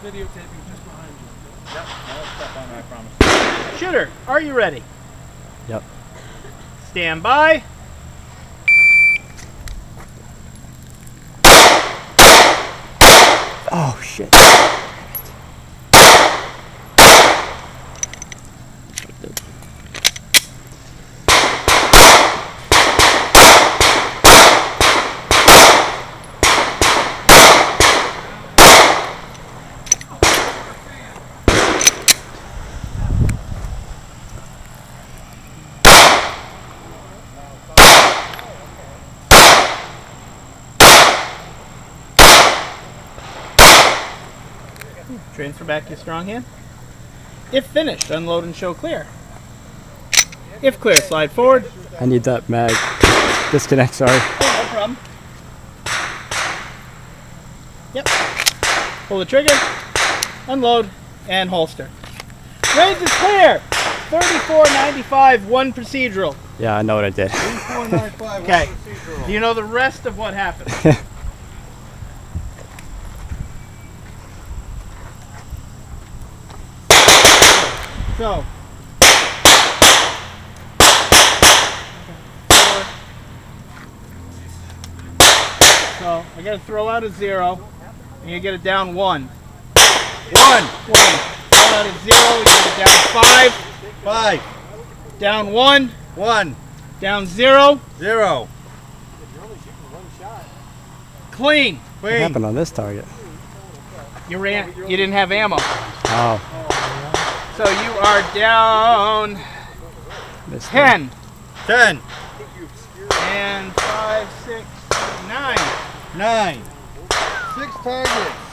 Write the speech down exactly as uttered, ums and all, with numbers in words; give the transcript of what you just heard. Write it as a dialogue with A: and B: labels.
A: videotaping just behind you.
B: Yep, no step on it, I promise.
C: Shooter, are you ready?
D: Yep.
C: Stand by.
D: Oh shit.
C: Transfer back to your strong hand. If finished, unload and show clear. If clear, slide forward.
D: I need that mag. Disconnect, sorry.
C: Oh, no problem. Yep. Pull the trigger, unload, and holster. Raise is clear. thirty-four ninety-five, one procedural.
D: Yeah, I know what I did.
A: thirty-four ninety-five,
C: Okay.
A: one procedural.
C: Do you know the rest of what happened? So, four. So I gotta throw out a zero, and you get it down one.
B: One,
C: One. Throw out a zero, you get it down five.
B: five,
C: Down one.
B: one,
C: Down zero.
B: zero.
C: Clean.
D: What
B: Clean.
D: happened on this target?
C: You ran. You didn't have ammo.
D: Oh,
C: So you are down
D: missed it.
C: ten.
B: Ten,
C: And five, six, nine.
B: nine.
A: Six targets.